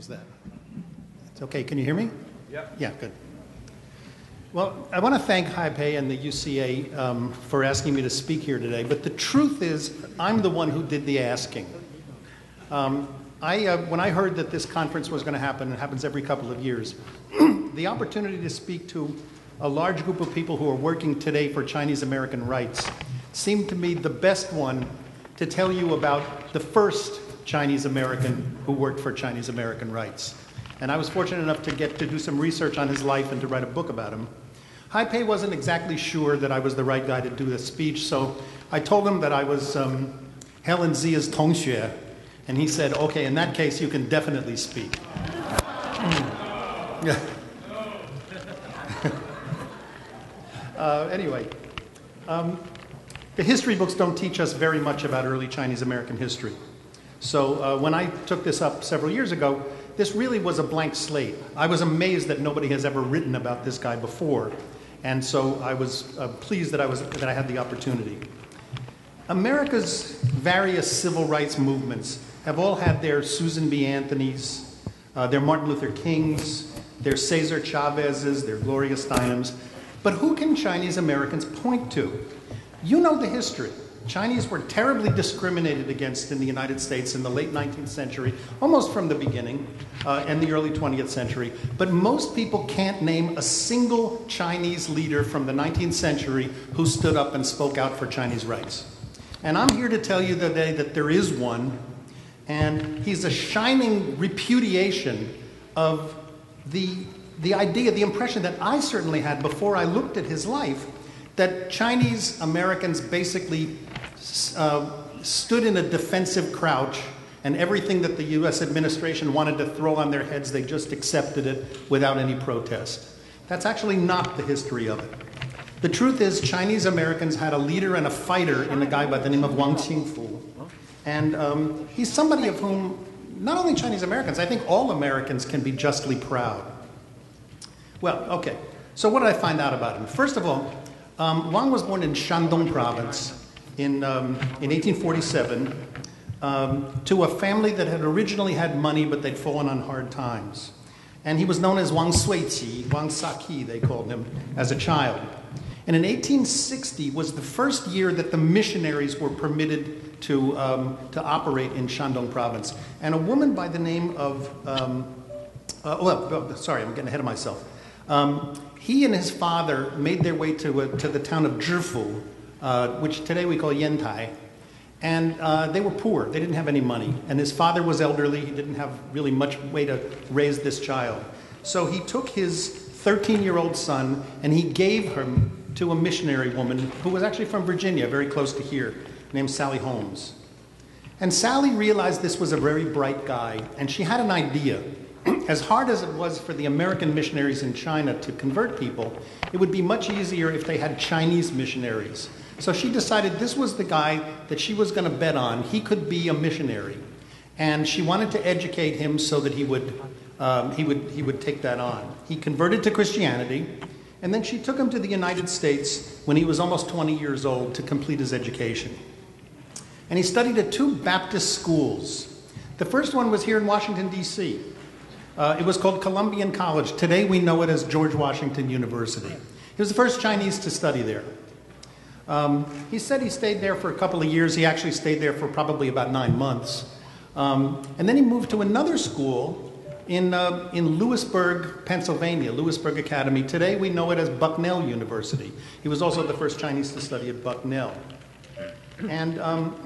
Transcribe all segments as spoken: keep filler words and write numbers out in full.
How's that? It's okay. Can you hear me? Yeah. Yeah, good. Well, I want to thank Haipei and the U C A um, for asking me to speak here today, but the truth is I'm the one who did the asking. Um, I, uh, when I heard that this conference was going to happen, it happens every couple of years, the opportunity to speak to a large group of people who are working today for Chinese American rights seemed to me the best one to tell you about the first Chinese American who worked for Chinese American rights. And I was fortunate enough to get to do some research on his life and to write a book about him. Haipei wasn't exactly sure that I was the right guy to do this speech, so I told him that I was um, Helen Zia's Tongxue, and he said, okay, in that case, you can definitely speak. Yeah. uh, anyway, um, the history books don't teach us very much about early Chinese American history. So uh, when I took this up several years ago, this really was a blank slate. I was amazed that nobody has ever written about this guy before, and so I was uh, pleased that I, was, that I had the opportunity. America's various civil rights movements have all had their Susan B. Anthonys, uh, their Martin Luther Kings, their Cesar Chavez's, their Gloria Steinems, but who can Chinese Americans point to? You know the history. Chinese were terribly discriminated against in the United States in the late nineteenth century, almost from the beginning, uh, and the early twentieth century. But most people can't name a single Chinese leader from the nineteenth century who stood up and spoke out for Chinese rights. And I'm here to tell you today that there is one, and he's a shining repudiation of the, the idea, the impression that I certainly had before I looked at his life, that Chinese Americans basically uh, stood in a defensive crouch, and everything that the U S administration wanted to throw on their heads, they just accepted it without any protest. That's actually not the history of it. The truth is, Chinese Americans had a leader and a fighter in a guy by the name of Wang Qingfu. And um, he's somebody of whom not only Chinese Americans, I think all Americans can be justly proud. Well, okay, so what did I find out about him? First of all, Um, Wang was born in Shandong province in, um, in eighteen forty-seven um, to a family that had originally had money, but they'd fallen on hard times. And he was known as Wang Suiqi, Wang Saki, they called him, as a child. And in eighteen sixty was the first year that the missionaries were permitted to, um, to operate in Shandong province. And a woman by the name of, um, uh, well, sorry, I'm getting ahead of myself. Um, He and his father made their way to, uh, to the town of Zhifu, uh, which today we call Yantai, and uh, they were poor. They didn't have any money, and his father was elderly. He didn't have really much way to raise this child. So he took his thirteen-year-old son, and he gave him to a missionary woman who was actually from Virginia, very close to here, named Sally Holmes. And Sally realized this was a very bright guy, and she had an idea. As hard as it was for the American missionaries in China to convert people, it would be much easier if they had Chinese missionaries. So she decided this was the guy that she was going to bet on. He could be a missionary. And she wanted to educate him so that he would, um, he would, he would take that on. He converted to Christianity, and then she took him to the United States when he was almost twenty years old to complete his education. And he studied at two Baptist schools. The first one was here in Washington, D C Uh, it was called Columbian College. Today we know it as George Washington University. He was the first Chinese to study there. Um, he said he stayed there for a couple of years. He actually stayed there for probably about nine months. Um, and then he moved to another school in, uh, in Lewisburg, Pennsylvania, Lewisburg Academy. Today we know it as Bucknell University. He was also the first Chinese to study at Bucknell. And um,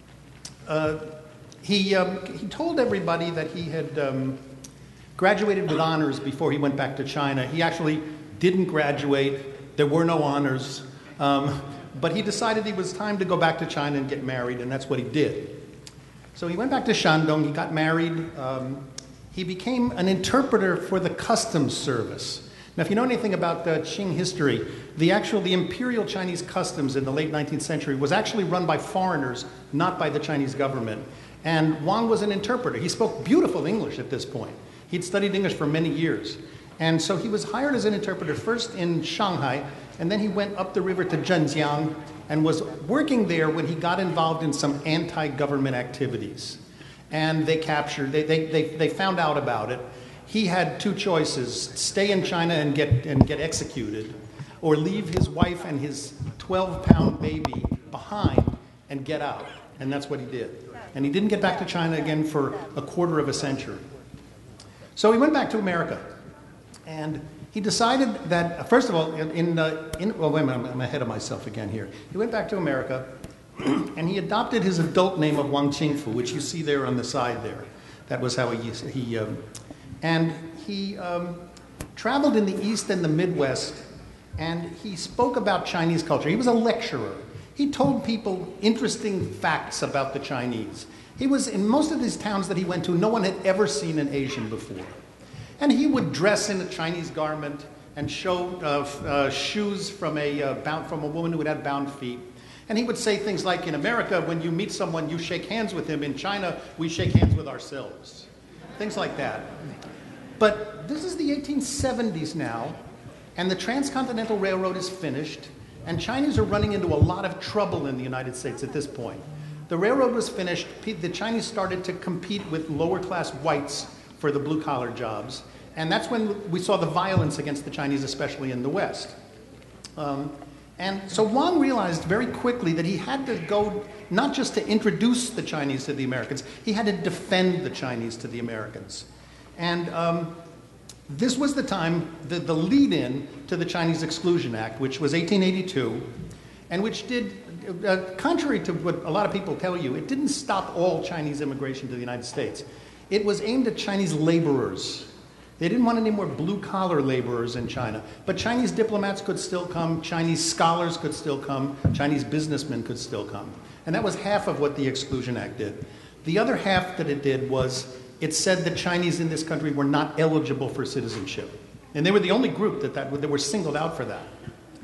uh, he, um, he told everybody that he had um, graduated with honors before he went back to China. He actually didn't graduate. There were no honors. Um, but he decided it was time to go back to China and get married, and that's what he did. So he went back to Shandong. He got married. Um, he became an interpreter for the customs service. Now, if you know anything about uh, Qing history, the actual, the imperial Chinese customs in the late nineteenth century was actually run by foreigners, not by the Chinese government. And Wang was an interpreter. He spoke beautiful English at this point. He'd studied English for many years. And so he was hired as an interpreter first in Shanghai, and then he went up the river to Zhenjiang and was working there when he got involved in some anti-government activities. and they captured, they, they, they, they found out about it. He had two choices: stay in China and get, and get executed, or leave his wife and his twelve pound baby behind and get out. And that's what he did. And he didn't get back to China again for a quarter of a century. So he went back to America. And he decided that, first of all, in, uh, in well, wait a minute, I'm ahead of myself again here. He went back to America, and he adopted his adult name of Wang Qingfu, which you see there on the side there. That was how he, he um, and he um, traveled in the East and the Midwest, and he spoke about Chinese culture. He was a lecturer. He told people interesting facts about the Chinese. He was, in most of these towns that he went to, no one had ever seen an Asian before. And he would dress in a Chinese garment and show uh, uh, shoes from a, uh, bound, from a woman who had had bound feet. And he would say things like, in America, when you meet someone, you shake hands with him. In China, we shake hands with ourselves. Things like that. But this is the eighteen seventies now, and the Transcontinental Railroad is finished, and Chinese are running into a lot of trouble in the United States at this point. The railroad was finished. The Chinese started to compete with lower-class whites for the blue-collar jobs. And that's when we saw the violence against the Chinese, especially in the West. Um, and so Wang realized very quickly that he had to go not just to introduce the Chinese to the Americans, he had to defend the Chinese to the Americans. And um, this was the time, the, the lead-in to the Chinese Exclusion Act, which was eighteen eighty-two, and which did, uh, contrary to what a lot of people tell you, it didn't stop all Chinese immigration to the United States. It was aimed at Chinese laborers. They didn't want any more blue-collar laborers in China. But Chinese diplomats could still come, Chinese scholars could still come, Chinese businessmen could still come. And that was half of what the Exclusion Act did. The other half that it did was it said that Chinese in this country were not eligible for citizenship. And they were the only group that, that, that were singled out for that.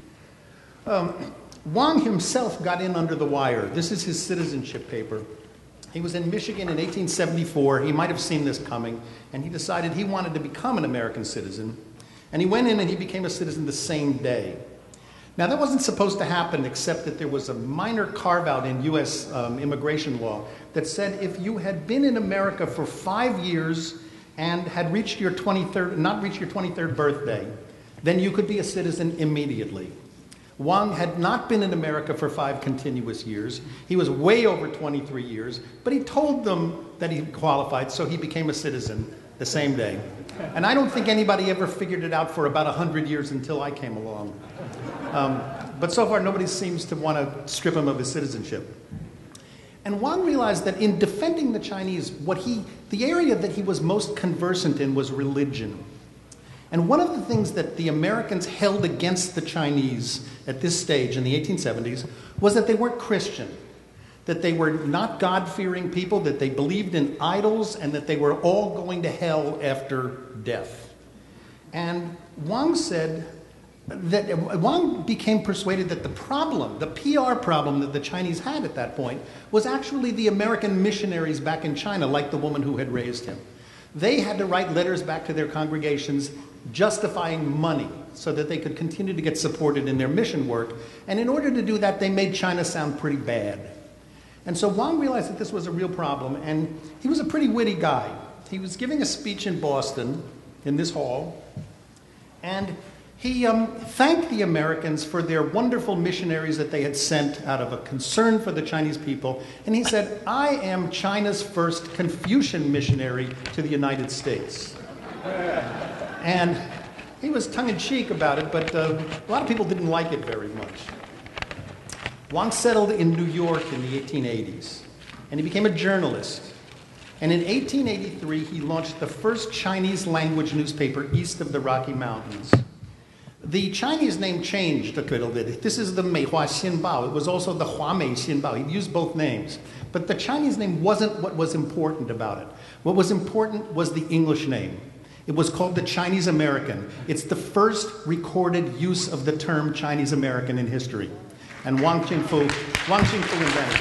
Um, Wang himself got in under the wire. This is his citizenship paper. He was in Michigan in eighteen seventy-four. He might have seen this coming, and he decided he wanted to become an American citizen. And he went in and he became a citizen the same day. Now, that wasn't supposed to happen, except that there was a minor carve-out in U S um, immigration law that said if you had been in America for five years and had reached your twenty-third, not reached your twenty-third birthday, then you could be a citizen immediately. Wang had not been in America for five continuous years. He was way over twenty-three years, but he told them that he qualified, so he became a citizen the same day. And I don't think anybody ever figured it out for about one hundred years until I came along. Um, but so far, nobody seems to want to strip him of his citizenship. And Wang realized that in defending the Chinese, what he, the area that he was most conversant in was religion. And one of the things that the Americans held against the Chinese at this stage in the eighteen seventies was that they weren't Christian, that they were not God-fearing people, that they believed in idols, and that they were all going to hell after death. And Wang said that Wang became persuaded that the problem, the P R problem that the Chinese had at that point, was actually the American missionaries back in China, like the woman who had raised him. They had to write letters back to their congregations justifying money so that they could continue to get supported in their mission work. And in order to do that, they made China sound pretty bad. And so Wang realized that this was a real problem, and he was a pretty witty guy. He was giving a speech in Boston, in this hall, and he um, thanked the Americans for their wonderful missionaries that they had sent out of a concern for the Chinese people. And he said, "I am China's first Confucian missionary to the United States." And he was tongue-in-cheek about it, but uh, a lot of people didn't like it very much. Wang settled in New York in the eighteen eighties, and he became a journalist. And in eighteen eighty-three, he launched the first Chinese-language newspaper east of the Rocky Mountains. The Chinese name changed a little bit. This is the Meihua Xinbao. It was also the Huamei Xinbao. He used both names. But the Chinese name wasn't what was important about it. What was important was the English name. It was called the Chinese American. It's the first recorded use of the term Chinese American in history. And Wang Qingfu, Wang Qingfu invented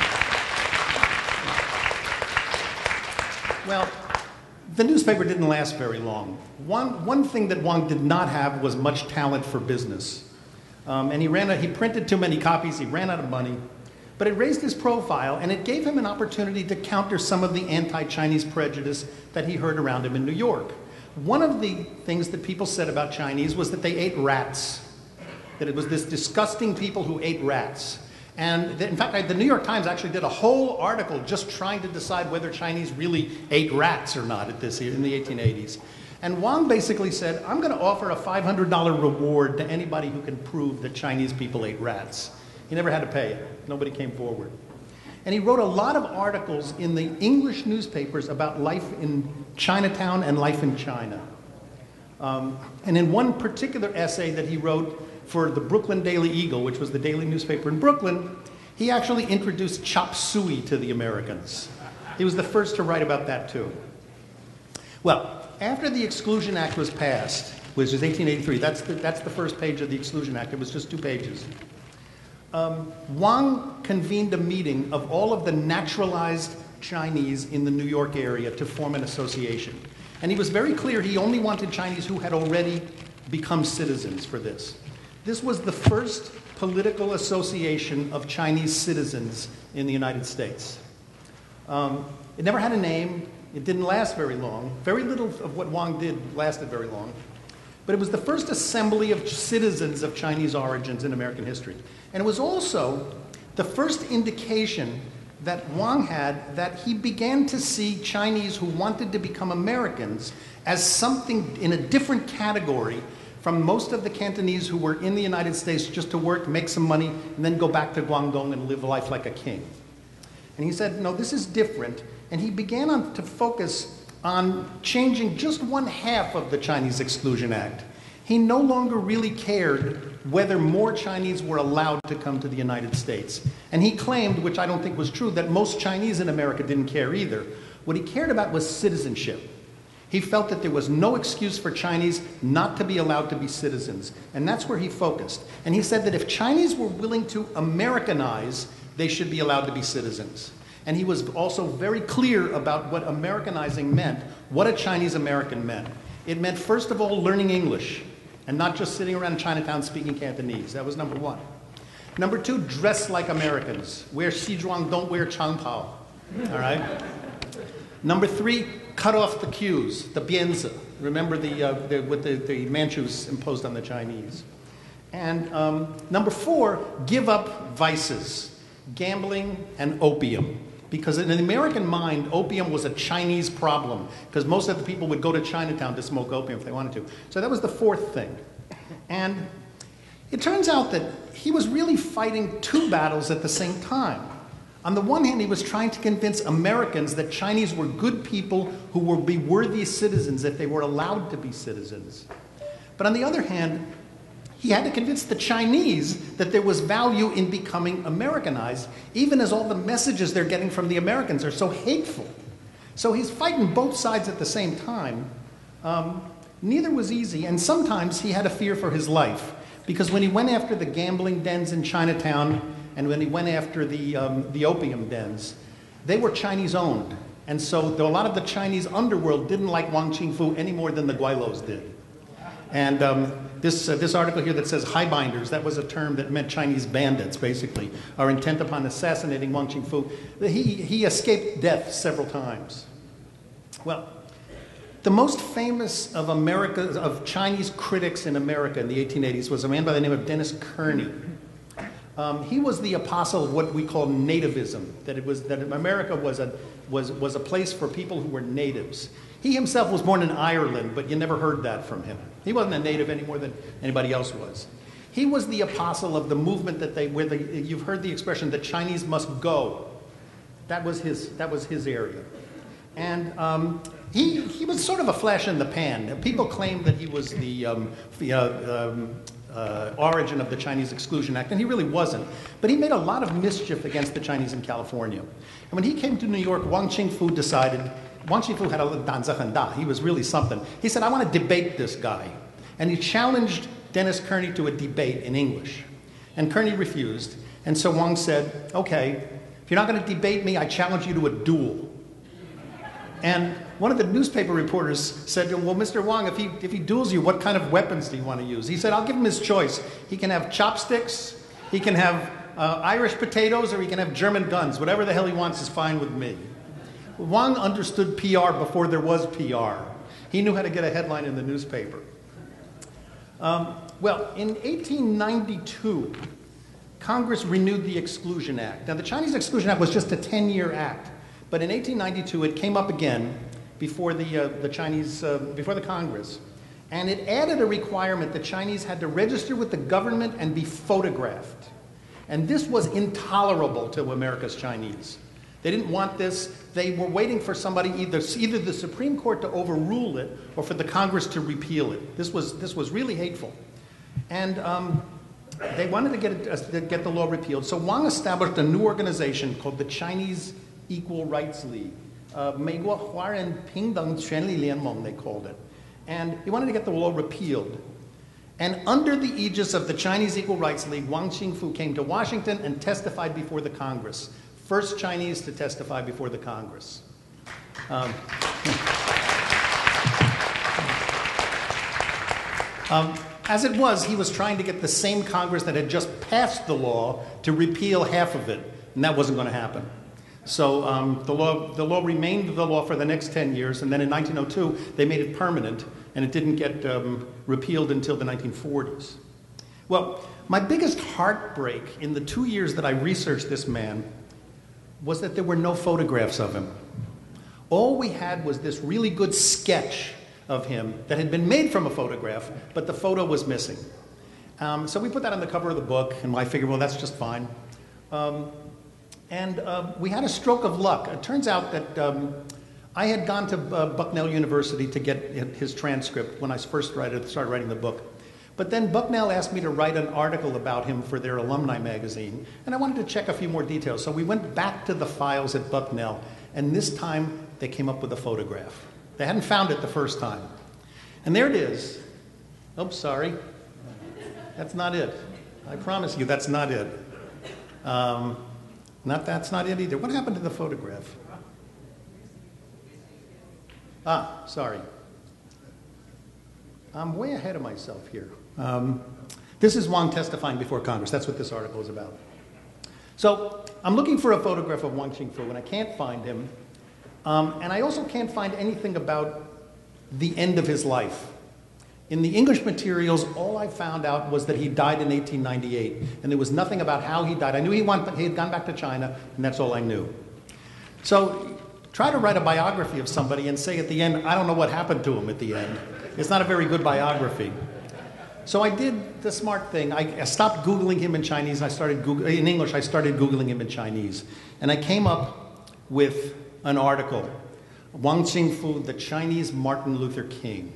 it. Well, the newspaper didn't last very long. One, one thing that Wang did not have was much talent for business. Um, and he, ran a, he printed too many copies, he ran out of money. But it raised his profile, and it gave him an opportunity to counter some of the anti-Chinese prejudice that he heard around him in New York. One of the things that people said about Chinese was that they ate rats, that it was this disgusting people who ate rats. And in fact, the New York Times actually did a whole article just trying to decide whether Chinese really ate rats or not at this, in the eighteen eighties. And Wang basically said, I'm going to offer a five hundred dollar reward to anybody who can prove that Chinese people ate rats. He never had to pay it. Nobody came forward. And he wrote a lot of articles in the English newspapers about life in Chinatown and life in China. Um, and in one particular essay that he wrote for the Brooklyn Daily Eagle, which was the daily newspaper in Brooklyn, he actually introduced chop suey to the Americans. He was the first to write about that too. Well, after the Exclusion Act was passed, which was eighteen eighty-three, that's the, that's the first page of the Exclusion Act, it was just two pages. Um, Wang convened a meeting of all of the naturalized Chinese in the New York area to form an association. And he was very clear he only wanted Chinese who had already become citizens for this. This was the first political association of Chinese citizens in the United States. Um, it never had a name. It didn't last very long. Very little of what Wang did lasted very long. But it was the first assembly of citizens of Chinese origins in American history. And it was also the first indication that Wang had that he began to see Chinese who wanted to become Americans as something in a different category from most of the Cantonese who were in the United States just to work, make some money, and then go back to Guangdong and live life like a king. And he said, no, this is different. And he began on, to focus on changing just one half of the Chinese Exclusion Act. He no longer really cared whether more Chinese were allowed to come to the United States. And he claimed, which I don't think was true, that most Chinese in America didn't care either. What he cared about was citizenship. He felt that there was no excuse for Chinese not to be allowed to be citizens. And that's where he focused. And he said that if Chinese were willing to Americanize, they should be allowed to be citizens. And he was also very clear about what Americanizing meant, what a Chinese American meant. It meant, first of all, learning English, and not just sitting around Chinatown speaking Cantonese. That was number one. Number two, dress like Americans. Wear xizhuang, don't wear changpao. All right? Number three, cut off the queues, the bianzi. Remember the, uh, the, what the, the Manchus imposed on the Chinese. And um, number four, give up vices, gambling and opium. Because in the American mind, opium was a Chinese problem, because most of the people would go to Chinatown to smoke opium if they wanted to. So that was the fourth thing. And it turns out that he was really fighting two battles at the same time. On the one hand, he was trying to convince Americans that Chinese were good people who would be worthy citizens if they were allowed to be citizens. But on the other hand, he had to convince the Chinese that there was value in becoming Americanized, even as all the messages they're getting from the Americans are so hateful. So he's fighting both sides at the same time. Um, neither was easy, and sometimes he had a fear for his life, because when he went after the gambling dens in Chinatown and when he went after the, um, the opium dens, they were Chinese-owned. And so a lot of the Chinese underworld didn't like Wang Qingfu any more than the Guilos did. And um, this, uh, this article here that says highbinders, that was a term that meant Chinese bandits, basically, are intent upon assassinating Wang Qingfu. He, he escaped death several times. Well, the most famous of America, of Chinese critics in America in the eighteen eighties was a man by the name of Dennis Kearney. Um, he was the apostle of what we call nativism, that it was that America was a, was, was a place for people who were natives. He himself was born in Ireland, but you never heard that from him. He wasn't a native any more than anybody else was. He was the apostle of the movement that they, where the, you've heard the expression, the Chinese must go. That was his, that was his area. And um, he, he was sort of a flash in the pan. People claimed that he was the, um, the uh, um, uh, origin of the Chinese Exclusion Act, and he really wasn't. But he made a lot of mischief against the Chinese in California. And when he came to New York, Wang Qingfu decided, Wang Qingfu had a little danzahanda. He was really something. He said, I want to debate this guy. And he challenged Dennis Kearney to a debate in English. And Kearney refused. And so Wang said, okay, if you're not going to debate me, I challenge you to a duel. And one of the newspaper reporters said to him, well, Mister Wang, if he, if he duels you, what kind of weapons do you want to use? He said, I'll give him his choice. He can have chopsticks, he can have Uh, Irish potatoes, or he can have German guns. Whatever the hell he wants is fine with me. Wang understood P R before there was P R. He knew how to get a headline in the newspaper. Um, well, in eighteen ninety-two, Congress renewed the Exclusion Act. Now, the Chinese Exclusion Act was just a ten-year act, but in eighteen ninety-two, it came up again before the, uh, the Chinese, uh, before the Congress, and it added a requirement that Chinese had to register with the government and be photographed. And this was intolerable to America's Chinese. They didn't want this. They were waiting for somebody, either, either the Supreme Court to overrule it or for the Congress to repeal it. This was, this was really hateful. And um, they wanted to get, it, uh, to get the law repealed. So Wang established a new organization called the Chinese Equal Rights League. Uh, 美国华人平等权利联盟, they called it. And he wanted to get the law repealed. And under the aegis of the Chinese Equal Rights League, Wang Qingfu came to Washington and testified before the Congress. First Chinese to testify before the Congress. Um, um, as it was, he was trying to get the same Congress that had just passed the law to repeal half of it, and that wasn't going to happen. So um, the, law, the law remained the law for the next ten years, and then in nineteen oh two, they made it permanent, and it didn't get um, repealed until the nineteen forties. Well, my biggest heartbreak in the two years that I researched this man was that there were no photographs of him. All we had was this really good sketch of him that had been made from a photograph, but the photo was missing. Um, so we put that on the cover of the book, and I figured, well, that's just fine. Um, and uh, we had a stroke of luck. It turns out that um, I had gone to uh, Bucknell University to get his transcript when I first started, started writing the book. But then Bucknell asked me to write an article about him for their alumni magazine, and I wanted to check a few more details. So we went back to the files at Bucknell, and this time they came up with a photograph. They hadn't found it the first time. And there it is. Oops, sorry. That's not it. I promise you that's not it. Um, not that's not it either. What happened to the photograph? Ah, sorry. I'm way ahead of myself here. Um, this is Wang testifying before Congress. That's what this article is about. So I'm looking for a photograph of Wang Qingfu, and I can't find him. Um, and I also can't find anything about the end of his life. In the English materials, all I found out was that he died in eighteen ninety-eight, and there was nothing about how he died. I knew he, went, he had gone back to China, and that's all I knew. So try to write a biography of somebody and say at the end, I don't know what happened to him at the end. It's not a very good biography. So I did the smart thing. I, I stopped Googling him in Chinese, and I started Goog- in English, I started Googling him in Chinese. And I came up with an article, Wang Qingfu, the Chinese Martin Luther King.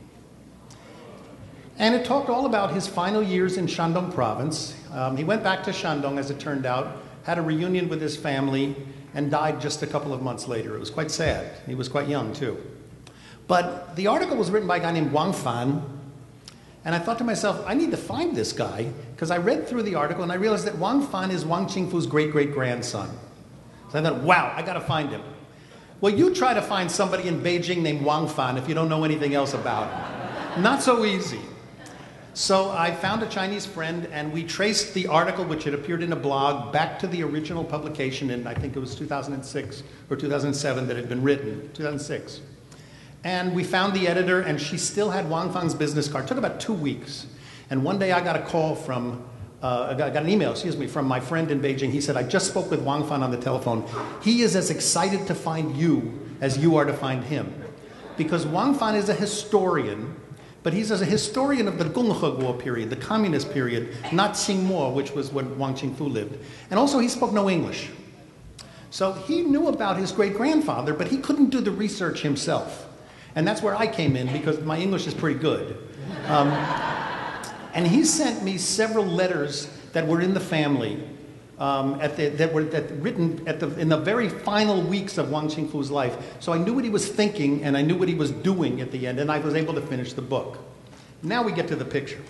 And it talked all about his final years in Shandong province. Um, he went back to Shandong, as it turned out, had a reunion with his family, and died just a couple of months later. It was quite sad. He was quite young, too. But the article was written by a guy named Wang Fan, and I thought to myself, I need to find this guy, because I read through the article and I realized that Wang Fan is Wang Qingfu's great-great-grandson. So I thought, wow, I got to find him. Well, you try to find somebody in Beijing named Wang Fan if you don't know anything else about him. Not so easy. So I found a Chinese friend, and we traced the article, which had appeared in a blog, back to the original publication in, I think it was two thousand six or two thousand seven that had been written, two thousand six. And we found the editor, and she still had Wang Fan's business card. It took about two weeks. And one day I got a call from, uh, I got an email, excuse me, from my friend in Beijing. He said, I just spoke with Wang Fan on the telephone. He is as excited to find you as you are to find him. Because Wang Fan is a historian, but he's as a historian of the Gonghe period, the communist period, not Qingmo, which was when Wang Qingfu lived. And also he spoke no English. So he knew about his great-grandfather, but he couldn't do the research himself. And that's where I came in, because my English is pretty good. Um, and he sent me several letters that were in the family, um, at the, that were that written at the, in the very final weeks of Wang Qingfu's life. So I knew what he was thinking, and I knew what he was doing at the end, and I was able to finish the book. Now we get to the picture.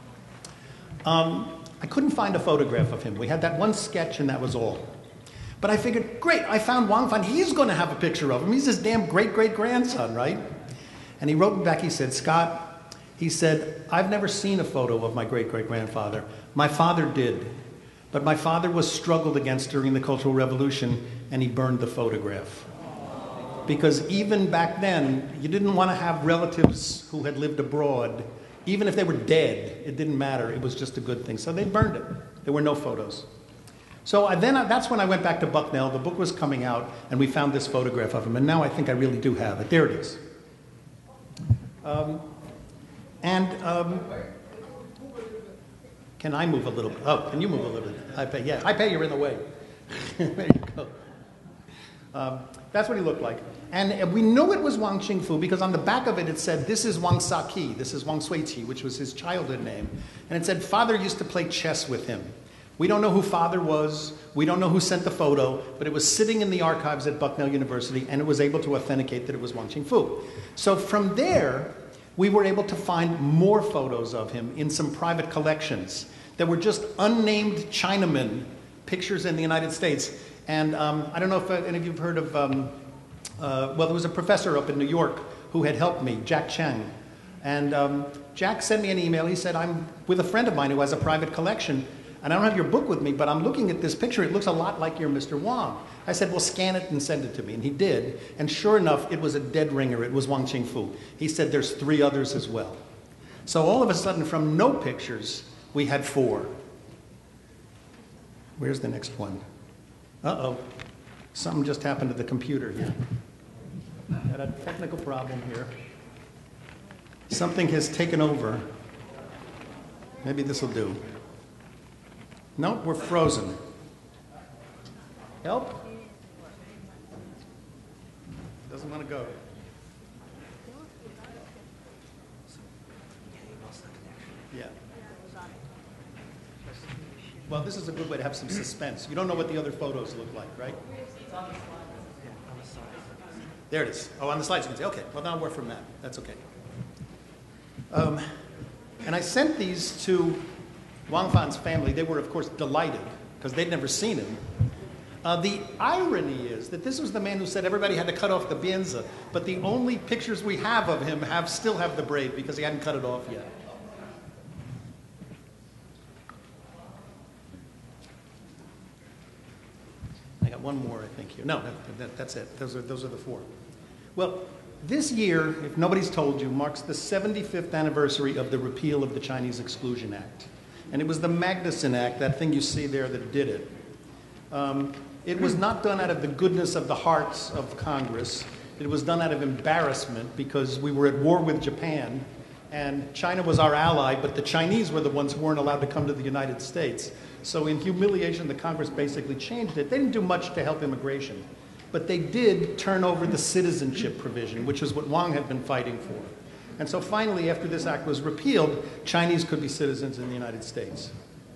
Um, I couldn't find a photograph of him. We had that one sketch, and that was all. But I figured, great, I found Wang Fan. He's going to have a picture of him. He's his damn great-great-grandson, right? And he wrote me back, he said, Scott, he said, I've never seen a photo of my great-great-grandfather. My father did. But my father was struggled against during the Cultural Revolution, and he burned the photograph. Because even back then, you didn't want to have relatives who had lived abroad. Even if they were dead, it didn't matter. It was just a good thing. So they burned it. There were no photos. So I, then I, that's when I went back to Bucknell. The book was coming out, and we found this photograph of him. And now I think I really do have it. There it is. Um, and um, can I move a little bit? Oh, can you move a little bit? I pay. Yeah, I pay. You're in the way. There you go. Um, that's what he looked like. And we knew it was Wang Qingfu because on the back of it, it said, this is Wang Saqi, this is Wang Suiqi, which was his childhood name. And it said, father used to play chess with him. We don't know who father was. We don't know who sent the photo, but it was sitting in the archives at Bucknell University, and it was able to authenticate that it was Wang Qingfu. So from there, we were able to find more photos of him in some private collections that were just unnamed Chinamen, pictures in the United States. And um, I don't know if uh, any of you have heard of, um, uh, well, there was a professor up in New York who had helped me, Jack Chang. And um, Jack sent me an email. He said, I'm with a friend of mine who has a private collection, and I don't have your book with me, but I'm looking at this picture. It looks a lot like your Mister Wang. I said, well, scan it and send it to me. And he did. And sure enough, it was a dead ringer. It was Wang Qingfu. He said, there's three others as well. So all of a sudden, from no pictures, we had four. Where's the next one? Uh-oh. Something just happened to the computer here. Got a technical problem here. Something has taken over. Maybe this will do. No, we're frozen. Help? Doesn't want to go. Yeah. Well, this is a good way to have some suspense. You don't know what the other photos look like, right? It's on the slides. Yeah, on the slides. There it is. Oh, on the slides you can say, okay, well, now we're from that. That's okay. Um, and I sent these to Wang Fan's family. They were, of course, delighted because they'd never seen him. Uh, the irony is that this was the man who said everybody had to cut off the bienza, but the only pictures we have of him have still have the braid because he hadn't cut it off yet. I got one more, I think, here. No, that, that, that's it. Those are, those are the four. Well, this year, if nobody's told you, marks the seventy-fifth anniversary of the repeal of the Chinese Exclusion Act. And it was the Magnuson Act, that thing you see there, that did it. Um, it was not done out of the goodness of the hearts of Congress. It was done out of embarrassment because we were at war with Japan, and China was our ally, but the Chinese were the ones who weren't allowed to come to the United States. So in humiliation, the Congress basically changed it. They didn't do much to help immigration, but they did turn over the citizenship provision, which is what Wang had been fighting for. And so finally, after this act was repealed, Chinese could be citizens in the United States.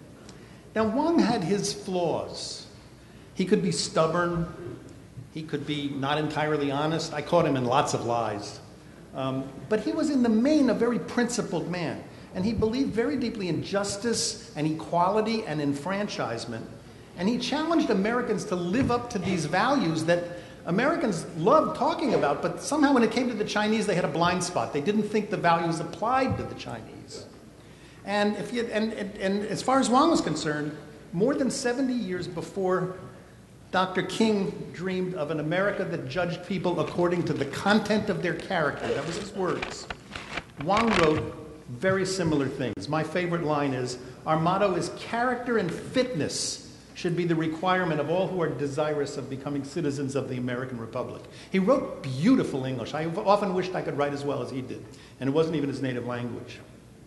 Now, Wang had his flaws. He could be stubborn. He could be not entirely honest. I caught him in lots of lies. Um, but he was in the main a very principled man. And he believed very deeply in justice and equality and enfranchisement. And he challenged Americans to live up to these values that Americans loved talking about, but somehow when it came to the Chinese, they had a blind spot. They didn't think the values applied to the Chinese. And, if you, and, and, and as far as Wang was concerned, more than seventy years before Doctor King dreamed of an America that judged people according to the content of their character, that was his words, Wang wrote very similar things. My favorite line is, our motto is character and fitness should be the requirement of all who are desirous of becoming citizens of the American Republic. He wrote beautiful English. I often wished I could write as well as he did, and it wasn't even his native language.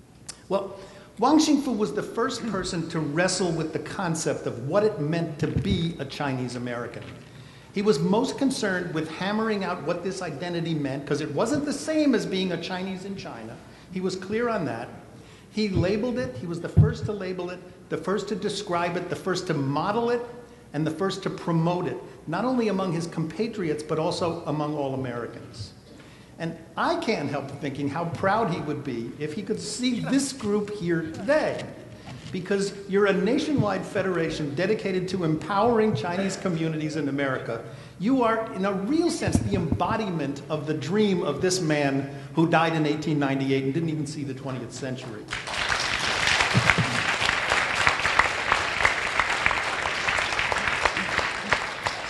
Well, Wang Qingfu was the first person to wrestle with the concept of what it meant to be a Chinese American. He was most concerned with hammering out what this identity meant, because it wasn't the same as being a Chinese in China. He was clear on that. He labeled it. He was the first to label it, the first to describe it, the first to model it, and the first to promote it, not only among his compatriots, but also among all Americans. And I can't help thinking how proud he would be if he could see this group here today. Because you're a nationwide federation dedicated to empowering Chinese communities in America. You are, in a real sense, the embodiment of the dream of this man who died in eighteen ninety-eight and didn't even see the twentieth century.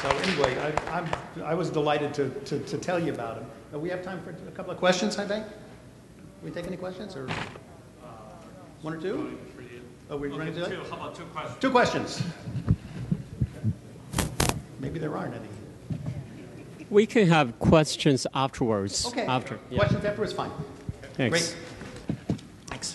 So anyway, I, I'm, I was delighted to, to, to tell you about him. Uh, we have time for a couple of questions, I think. We take any questions, or one or two? Oh, we're running to two. How about two questions? Two questions. Maybe there aren't any. We can have questions afterwards. Okay. After. Yeah. Questions afterwards, fine. Thanks. Great. Thanks.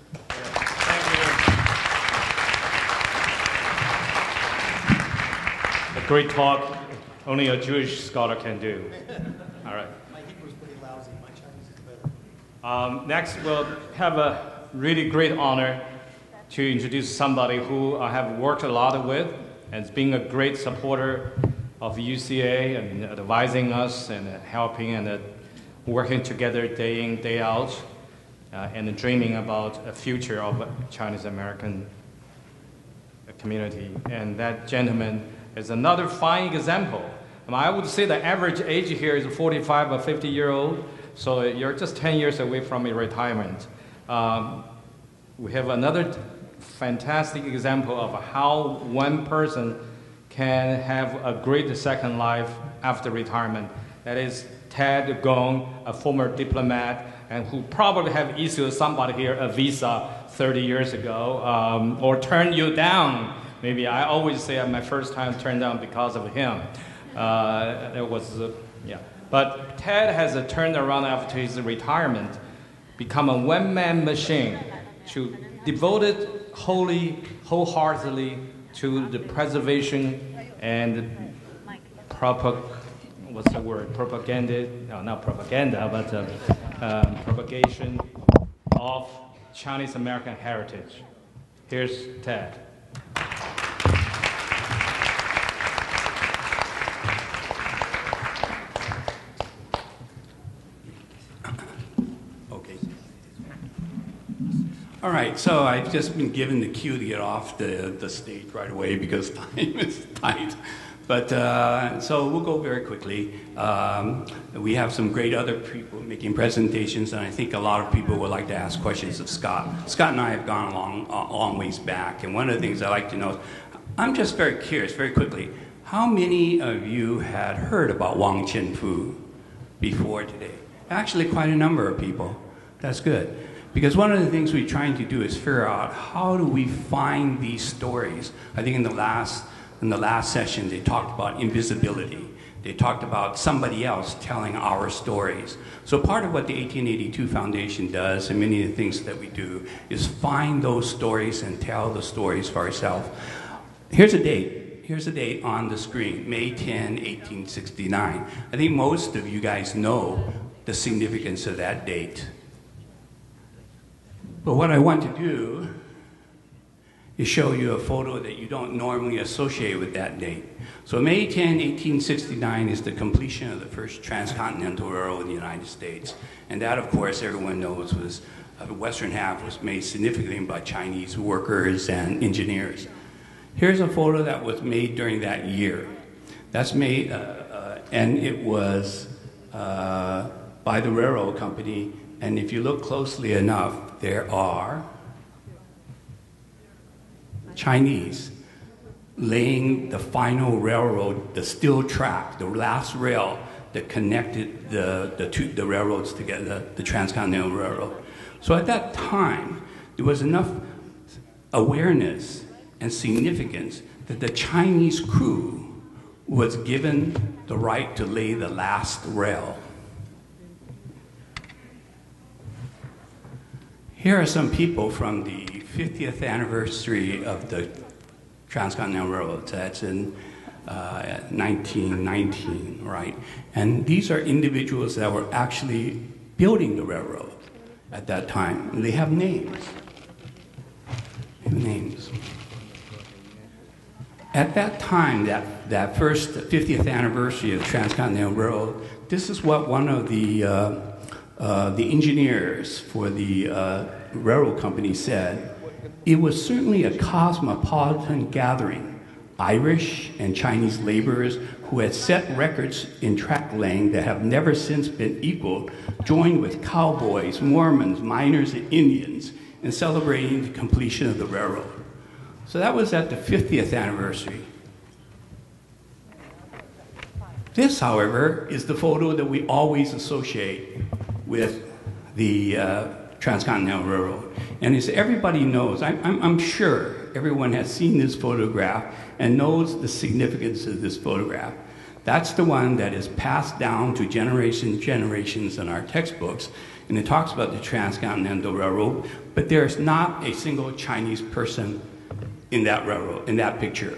A great talk, only a Jewish scholar can do. All right. My Hebrew's pretty lousy. My Chinese is better. Um, next, we'll have a really great honor to introduce somebody who I have worked a lot with and has been a great supporter of U C A and advising us and helping and uh, working together day in, day out, uh, and dreaming about a future of Chinese American community. And that gentleman is another fine example. I mean, I would say the average age here is forty-five or fifty year old, so you're just ten years away from a retirement. Um, we have another fantastic example of how one person can have a great second life after retirement. That is Ted Gong, a former diplomat, and who probably have issued somebody here a visa thirty years ago, um, or turned you down. Maybe I always say my first time turned down because of him. Uh, it was, uh, yeah. But Ted has uh, turned around after his retirement, become a one-man machine, to devoted wholly, wholeheartedly to the preservation and propag, what's the word, propaganda, no, not propaganda, but uh, um, propagation of Chinese American heritage. Here's Ted. All right, so I've just been given the cue to get off the, the stage right away because time is tight. But uh, so we'll go very quickly. Um, we have some great other people making presentations, and I think a lot of people would like to ask questions of Scott. Scott and I have gone a long, a long ways back, and one of the things I like to know is, I'm just very curious, very quickly, how many of you had heard about Wang Chen-fu before today? Actually, quite a number of people. That's good. Because one of the things we're trying to do is figure out how do we find these stories. I think in the last in the last session they talked about invisibility. They talked about somebody else telling our stories. So part of what the eighteen eighty-two Foundation does, and many of the things that we do, is find those stories and tell the stories for ourselves. Here's a date. Here's a date on the screen, May tenth, eighteen sixty-nine. I think most of you guys know the significance of that date. But what I want to do is show you a photo that you don't normally associate with that date. So May tenth, eighteen sixty-nine is the completion of the first transcontinental railroad in the United States. And that, of course, everyone knows was, uh, the western half was made significantly by Chinese workers and engineers. Here's a photo that was made during that year. That's made, uh, uh, and it was uh, by the railroad company. And if you look closely enough, there are Chinese laying the final railroad, the steel track, the last rail that connected the, the, two, the railroads together, the Transcontinental Railroad. So at that time, there was enough awareness and significance that the Chinese crew was given the right to lay the last rail. Here are some people from the fiftieth anniversary of the Transcontinental Railroad. That's in uh, nineteen nineteen, right? And these are individuals that were actually building the railroad at that time. And they have names. They have names. At that time, that, that first fiftieth anniversary of the Transcontinental Railroad, this is what one of the uh, Uh, the engineers for the uh, railroad company said. It was certainly a cosmopolitan gathering. Irish and Chinese laborers who had set records in track laying that have never since been equaled, joined with cowboys, Mormons, miners, and Indians in celebrating the completion of the railroad. So that was at the fiftieth anniversary. This, however, is the photo that we always associate with the uh, Transcontinental Railroad. And as everybody knows, I'm, I'm, I'm sure everyone has seen this photograph and knows the significance of this photograph. That's the one that is passed down to generations generations in our textbooks, and it talks about the Transcontinental Railroad, but there's not a single Chinese person in that railroad, in that picture.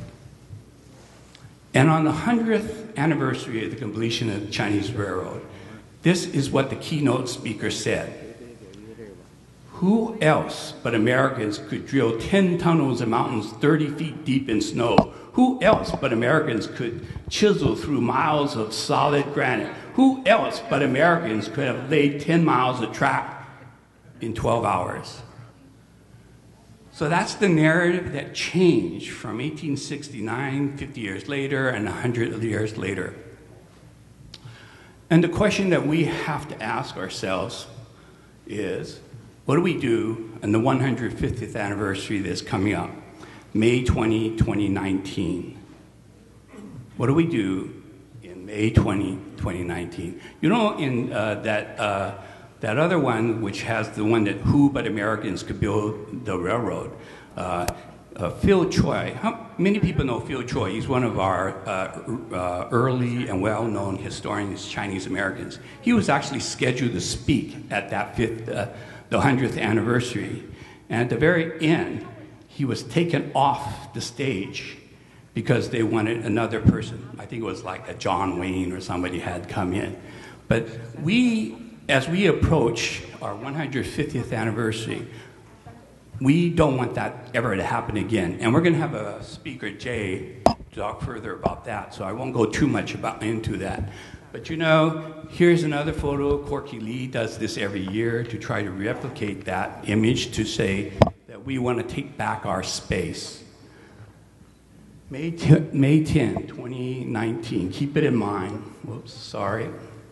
And on the hundredth anniversary of the completion of the Chinese Railroad, this is what the keynote speaker said. Who else but Americans could drill ten tunnels in mountains thirty feet deep in snow? Who else but Americans could chisel through miles of solid granite? Who else but Americans could have laid ten miles of track in twelve hours? So that's the narrative that changed from eighteen sixty-nine, fifty years later, and one hundred years later. And the question that we have to ask ourselves is, what do we do on the one hundred fiftieth anniversary that's coming up, May twentieth, twenty nineteen? What do we do in May twentieth, twenty nineteen? You know, in uh, that, uh, that other one, which has the one that who but Americans could build the railroad, uh, uh, Phil Choi. How many people know Phil Choi? He's one of our uh, uh, early and well-known historians, Chinese Americans. He was actually scheduled to speak at that fifth, uh, the hundredth anniversary. And at the very end, he was taken off the stage because they wanted another person. I think it was like a John Wayne or somebody had come in. But we, as we approach our one hundred fiftieth anniversary, we don't want that ever to happen again. And we're going to have a speaker, Jay, talk further about that, so I won't go too much about into that. But you know, here's another photo. Corky Lee does this every year to try to replicate that image, to say that we want to take back our space. May tenth, twenty nineteen, keep it in mind. Whoops, sorry.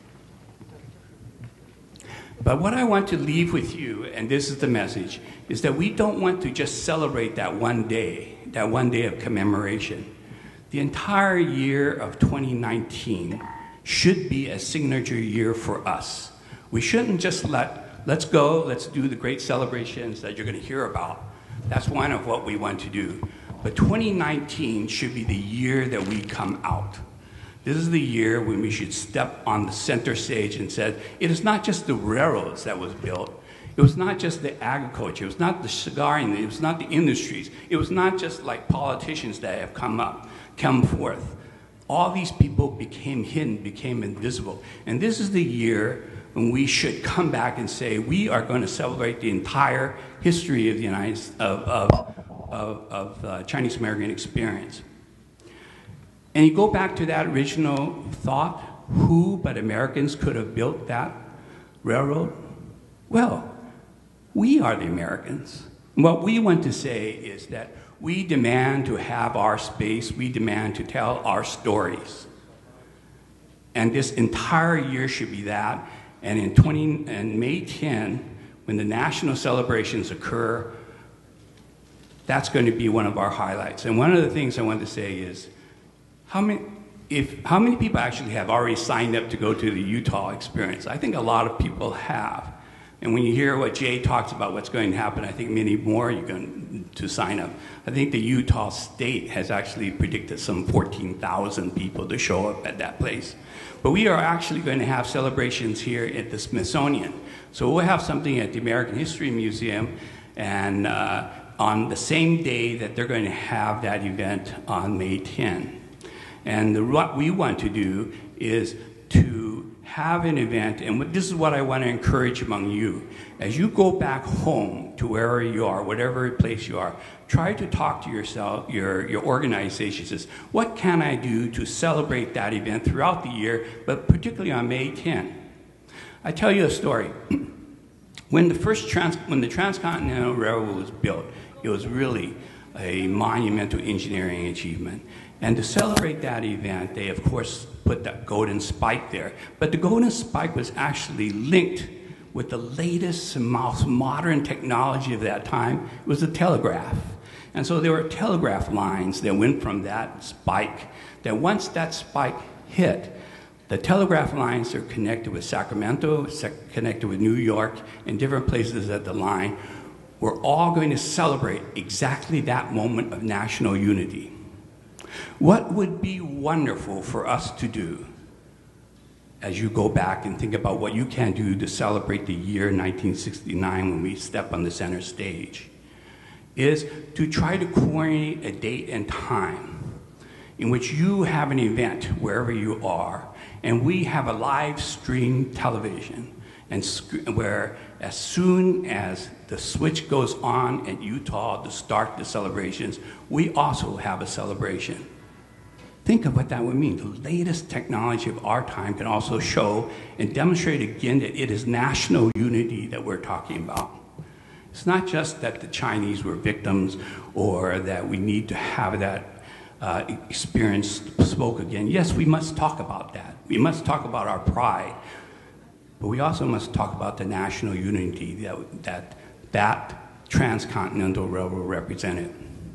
But what I want to leave with you, and this is the message, is that we don't want to just celebrate that one day, that one day of commemoration. The entire year of twenty nineteen should be a signature year for us. We shouldn't just let, let's go, let's do the great celebrations that you're going to hear about. That's one of what we want to do. But twenty nineteen should be the year that we come out. This is the year when we should step on the center stage and said, it is not just the railroads that was built. It was not just the agriculture. It was not the cigar industry. It was not the industries. It was not just like politicians that have come up, come forth. All these people became hidden, became invisible. And this is the year when we should come back and say, we are going to celebrate the entire history of the United of, of, of, of uh, Chinese American experience. And you go back to that original thought, who but Americans could have built that railroad? Well, we are the Americans. What we want to say is that we demand to have our space, we demand to tell our stories. And this entire year should be that. And in twenty and May tenth, when the national celebrations occur, that's going to be one of our highlights. And one of the things I want to say is, how many, if, how many people actually have already signed up to go to the Utah experience? I think a lot of people have. And when you hear what Jay talks about what's going to happen, I think many more are going to sign up. I think the Utah state has actually predicted some fourteen thousand people to show up at that place. But we are actually going to have celebrations here at the Smithsonian. So we'll have something at the American History Museum, and uh, on the same day that they're going to have that event on May tenth. And the, what we want to do is to have an event, and this is what I want to encourage among you. As you go back home to wherever you are, whatever place you are, try to talk to yourself, your, your organization. Says, what can I do to celebrate that event throughout the year, but particularly on May tenth? I tell you a story. When the first trans, when the Transcontinental Railroad was built, it was really a monumental engineering achievement. And to celebrate that event, they of course put that golden spike there. But the golden spike was actually linked with the latest and most modern technology of that time. It was the telegraph. And so there were telegraph lines that went from that spike, that once that spike hit, the telegraph lines are connected with Sacramento, sec- connected with New York, and different places at the line. We're all going to celebrate exactly that moment of national unity. What would be wonderful for us to do as you go back and think about what you can do to celebrate the year nineteen sixty-nine when we step on the center stage, is to try to coordinate a date and time in which you have an event wherever you are, and we have a live stream television, and sc- where as soon as the switch goes on at Utah to start the celebrations, we also have a celebration. Think of what that would mean. The latest technology of our time can also show and demonstrate again that it is national unity that we're talking about. It's not just that the Chinese were victims or that we need to have that uh, experience spoke again. Yes, we must talk about that. We must talk about our pride. But we also must talk about the national unity that that, that transcontinental railroad represented.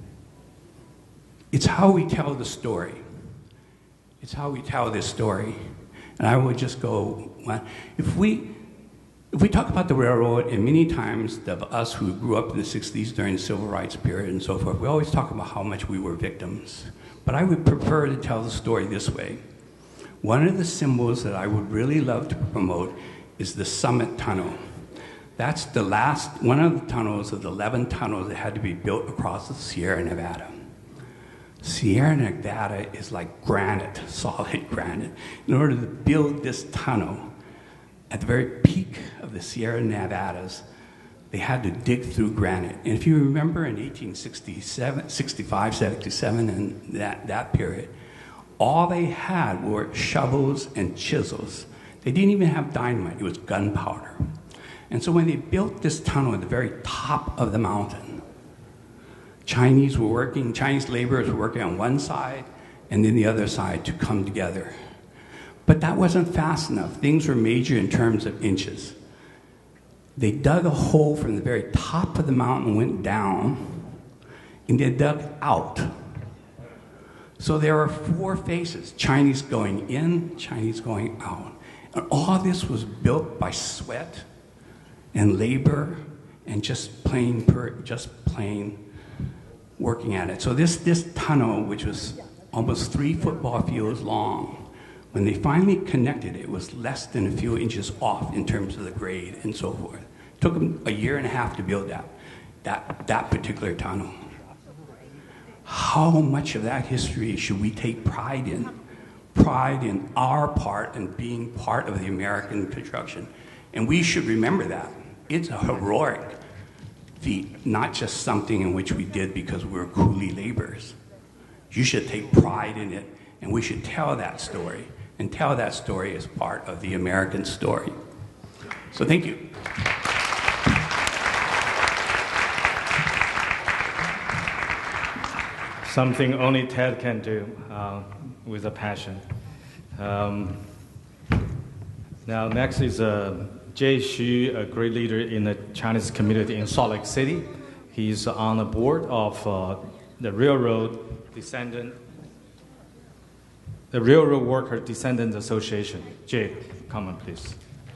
It's how we tell the story. It's how we tell this story. And I would just go, well, if we if we talk about the railroad, and many times the, us who grew up in the sixties during the civil rights period and so forth, we always talk about how much we were victims. But I would prefer to tell the story this way. One of the symbols that I would really love to promote is the Summit Tunnel. That's the last, one of the tunnels of the eleven tunnels that had to be built across the Sierra Nevada. Sierra Nevada is like granite, solid granite. In order to build this tunnel, at the very peak of the Sierra Nevadas, they had to dig through granite. And if you remember in eighteen sixty-seven, sixty-five, sixty-seven, and that, that period, all they had were shovels and chisels. They didn't even have dynamite, it was gunpowder. And so when they built this tunnel at the very top of the mountain, Chinese were working, Chinese laborers were working on one side, and then the other side to come together. But that wasn't fast enough. Things were measured in terms of inches. They dug a hole from the very top of the mountain, went down, and they dug out. So there are four faces, Chinese going in, Chinese going out. And all this was built by sweat and labor and just plain, per, just plain working at it. So this, this tunnel, which was almost three football fields long, when they finally connected, it was less than a few inches off in terms of the grade and so forth. It took them a year and a half to build that, that, that particular tunnel. How much of that history should we take pride in? Pride in our part and being part of the American construction. And we should remember that. It's a heroic feat, not just something in which we did because we were coolie laborers. You should take pride in it, and we should tell that story, and tell that story as part of the American story. So thank you. Something only Ted can do uh, with a passion. Um, now, next is uh, Jay Xu, a great leader in the Chinese community in Salt Lake City. He's on the board of uh, the Railroad Descendant, the Railroad Worker Descendants Association. Jay, come on, please.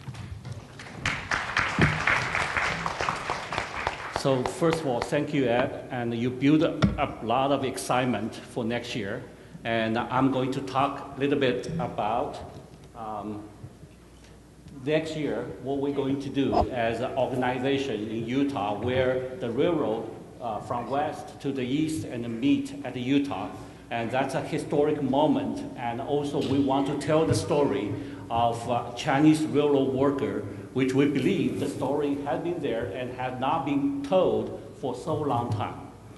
So first of all, thank you, Ed, and you built up a lot of excitement for next year. And I'm going to talk a little bit about um, next year, what we're going to do as an organization in Utah, where the railroad uh, from west to the east and meet at Utah. And that's a historic moment. And also we want to tell the story of uh, Chinese railroad worker, which we believe the story has been there and has not been told for so long time.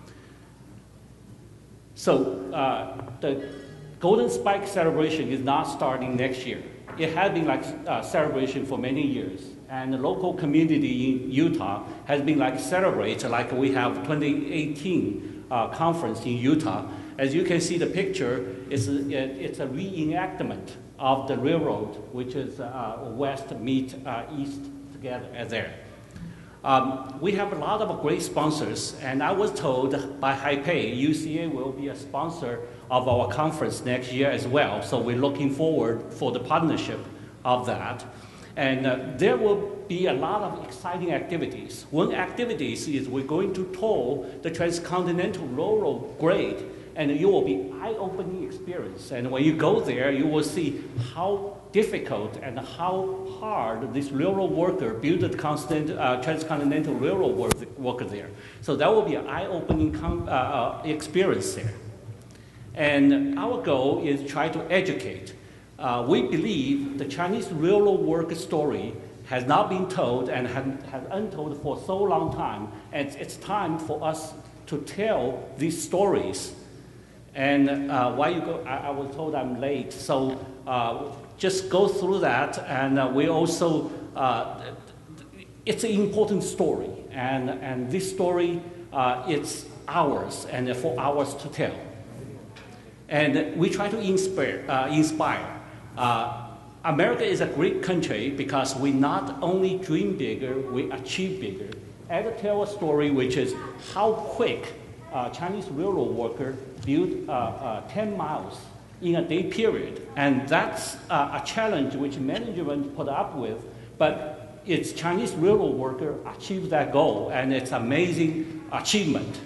So uh, the Golden Spike celebration is not starting next year. It has been like a celebration for many years. And the local community in Utah has been like celebrate, like we have twenty eighteen uh, conference in Utah. As you can see the picture, it's a, it's a reenactment of the railroad, which is uh, west meet uh, east together as there. Um, we have a lot of great sponsors, and I was told by Haipei, U C A will be a sponsor of our conference next year as well. So we're looking forward for the partnership of that. And uh, there will be a lot of exciting activities. One activity is we're going to tour the transcontinental railroad grade, and it will be eye-opening experience. And when you go there, you will see how difficult and how hard this railroad worker built the constant, uh, transcontinental railroad work, worker there. So that will be an eye-opening uh, uh, experience there. And our goal is to try to educate. Uh, we believe the Chinese railroad worker story has not been told and has, has untold for so long time. And it's, it's time for us to tell these stories. And uh, while you go, I, I was told I'm late, so uh, just go through that. And uh, we also, uh, it's an important story. And, and this story, uh, it's ours and for ours to tell. And we try to inspire. Uh, inspire. Uh, America is a great country because we not only dream bigger, we achieve bigger. And tell a story which is how quick uh, Chinese railroad worker built uh, uh, ten miles in a day period. And that's uh, a challenge which management put up with, but it's Chinese railroad worker achieved that goal, and it's amazing achievement.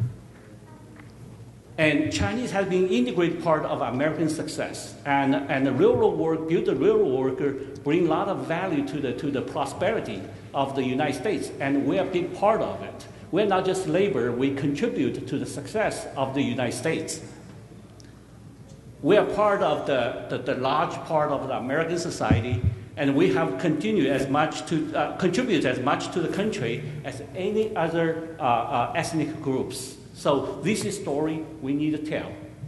And Chinese has been an integrated part of American success. And, and the railroad work, build the railroad worker, bring a lot of value to the, to the prosperity of the United States. And we're a big part of it. We're not just labor, we contribute to the success of the United States. We are part of the, the, the large part of the American society, and we have continued as much to, uh, contribute as much to the country as any other uh, uh, ethnic groups. So this is a story we need to tell.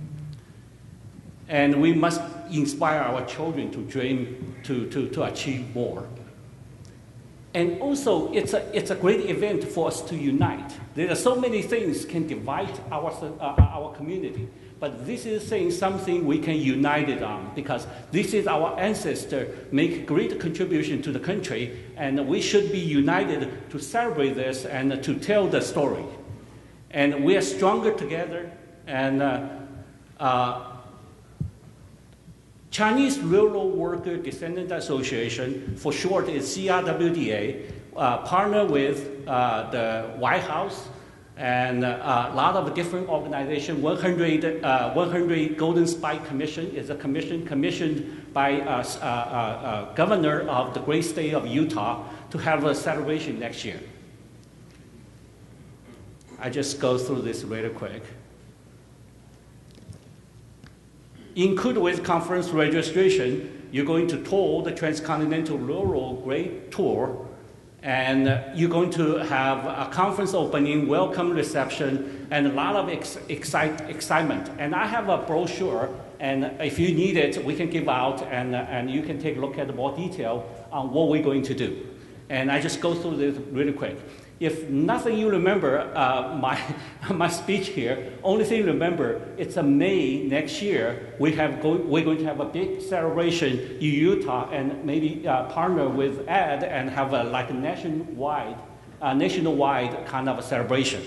And we must inspire our children to dream, to, to, to achieve more. And also, it's a, it's a great event for us to unite. There are so many things can divide our, uh, our community, but this is saying something we can unite it on, because this is our ancestor make great contribution to the country, and we should be united to celebrate this and to tell the story. And we are stronger together. And uh, uh, Chinese Railroad Worker Descendant Association, for short is C R W D A, uh, partner with uh, the White House and uh, a lot of different organizations. one hundred, uh, one hundred Golden Spike Commission is a commission commissioned by uh, uh, uh, governor of the great state of Utah to have a celebration next year. I just go through this really quick. Include with conference registration, you're going to tour the Transcontinental Railroad Great Tour, and you're going to have a conference opening, welcome reception, and a lot of ex excite excitement. And I have a brochure, and if you need it, we can give out, and, and you can take a look at more detail on what we're going to do. And I just go through this really quick. If nothing you remember uh, my, my speech here, only thing you remember, it's a May next year, we have go, we're going to have a big celebration in Utah and maybe uh, partner with Ed and have a, like a nationwide, uh, nationwide kind of a celebration.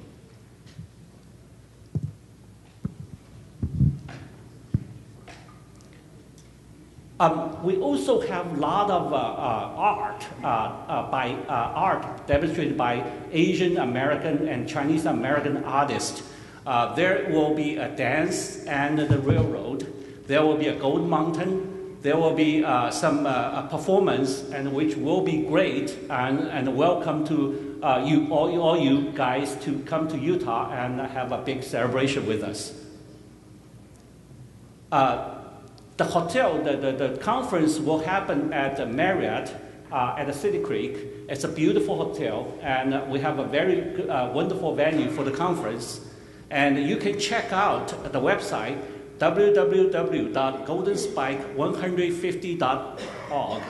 Um, we also have a lot of uh, uh, art, uh, uh, by, uh, art demonstrated by Asian American and Chinese American artists. Uh, there will be a dance and the railroad. There will be a gold mountain. There will be uh, some uh, performance, and which will be great. And, and welcome to uh, you, all, all you guys to come to Utah and have a big celebration with us. Uh, The hotel, the, the, the conference will happen at the Marriott uh, at the City Creek. It's a beautiful hotel, and uh, we have a very uh, wonderful venue for the conference. And you can check out the website, w w w dot golden spike one fifty dot org.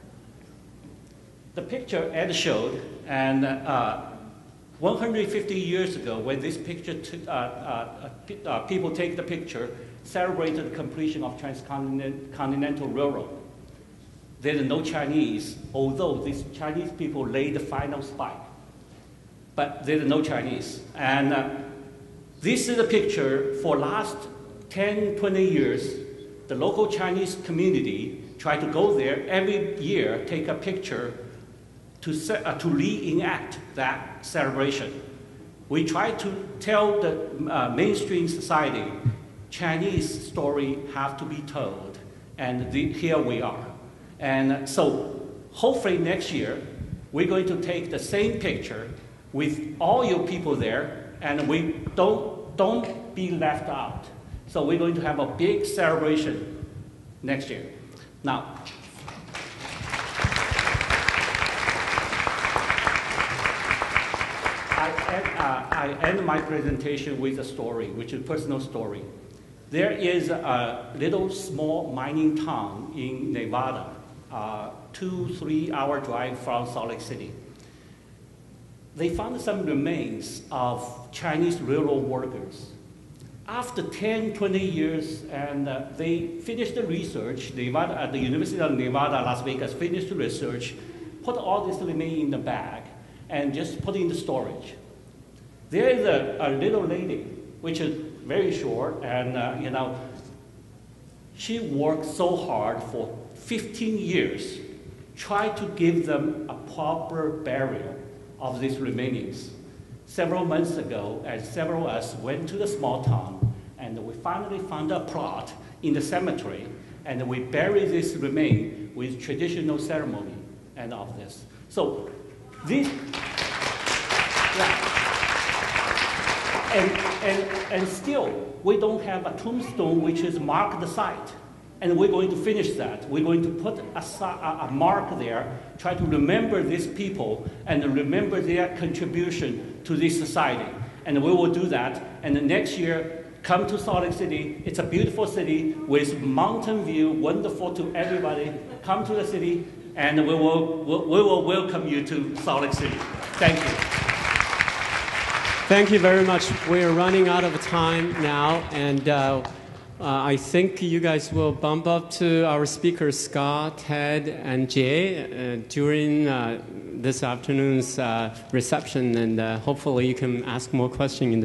The picture Ed showed, and uh, one hundred fifty years ago, when this picture, t uh, uh, uh, people take the picture, celebrated the completion of Transcontinental Railroad. There are no Chinese, although these Chinese people laid the final spike. but there's no Chinese. And uh, this is a picture for last ten, twenty years. The local Chinese community try to go there every year, take a picture to, uh, to reenact that celebration. We try to tell the uh, mainstream society, Chinese story have to be told, and the, here we are. And so hopefully next year, we're going to take the same picture with all your people there, and we don't, don't be left out. So we're going to have a big celebration next year. Now, I end, uh, I end my presentation with a story, which is a personal story. There is a little small mining town in Nevada, uh, two, three hour drive from Salt Lake City. They found some remains of Chinese railroad workers. After ten, twenty years, and uh, they finished the research, Nevada, at the University of Nevada, Las Vegas, finished the research, put all this remain in the bag, and just put it in the storage. There is a, a little lady, which is very short, and uh, you know, she worked so hard for fifteen years, tried to give them a proper burial of these remainings. Several months ago, as several of us went to the small town, and we finally found a plot in the cemetery, and we buried this remain with traditional ceremony and all this. So this, yeah. And, and, and still, we don't have a tombstone which is marked the site. And we're going to finish that. We're going to put a, a, a mark there, try to remember these people and remember their contribution to this society. And we will do that. And the next year, come to Salt Lake City. It's a beautiful city with mountain view, wonderful to everybody. Come to the city, and we will, we will welcome you to Salt Lake City. Thank you. Thank you very much. We're running out of time now, and uh, uh, I think you guys will bump up to our speakers, Scott, Ted, and Jay, uh, during uh, this afternoon's uh, reception, and uh, hopefully you can ask more questions in the